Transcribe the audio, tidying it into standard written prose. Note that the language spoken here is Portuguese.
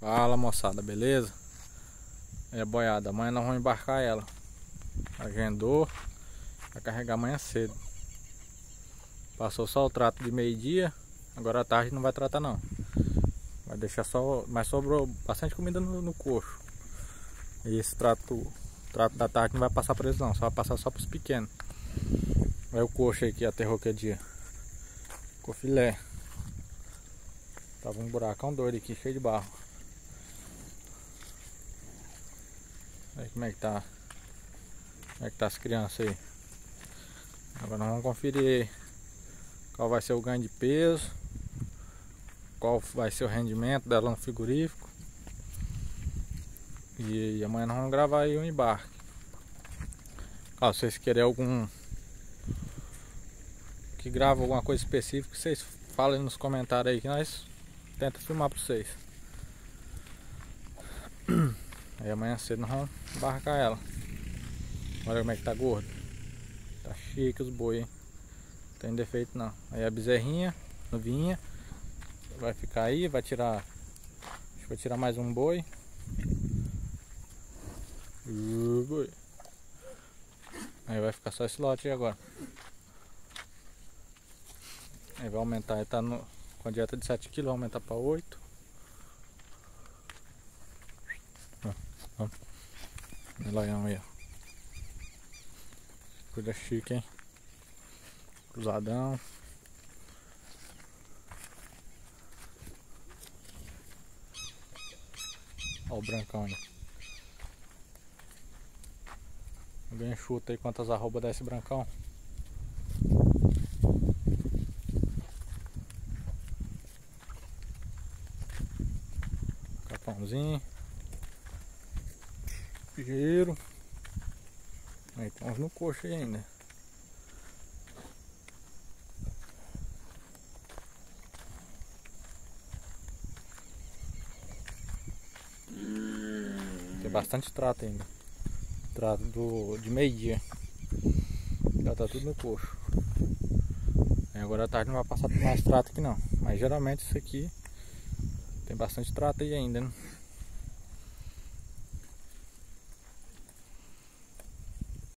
Fala, moçada, beleza? É boiada, amanhã nós vamos embarcar ela. Agendou, vai carregar amanhã cedo. Passou só o trato de meio-dia, agora à tarde não vai tratar não. Vai deixar só, mas sobrou bastante comida no coxo. E esse trato da tarde não vai passar para eles não, só vai passar só para os pequenos. Olha o coxo aí que aterrou aquele dia. Ficou filé. Tava um buracão doido aqui, cheio de barro. Olha como é que tá. Como é que tá as crianças aí. Agora nós vamos conferir qual vai ser o ganho de peso, qual vai ser o rendimento dela no frigorífico. E amanhã nós vamos gravar aí o embarque. Se vocês querem algum que grava alguma coisa específica, vocês falem nos comentários aí que nós tenta filmar para vocês. Aí amanhã cedo nós vamos embarcar ela. Olha como é que tá gordo. Tá chique os boi, hein? Não tem defeito não. Aí a bezerrinha, novinha, vai ficar aí, vai tirar. Acho que vai tirar mais um boi. Boi. Aí vai ficar só esse lote aí agora. Aí vai aumentar, aí tá com a dieta de 7 kg, vai aumentar para 8. Melhorão aí, ó. Coisa chique, hein? Cruzadão. Olha o brancão aí. Alguém chuta aí quantas arrobas dá esse brancão? Capãozinho. Giro. Aí tem uns no coxo aí ainda. Tem bastante trato ainda. Trato de meio-dia. Já tá tudo no coxo. Aí agora à tarde não vai passar mais trato aqui não. Mas geralmente isso aqui tem bastante trato aí ainda, né?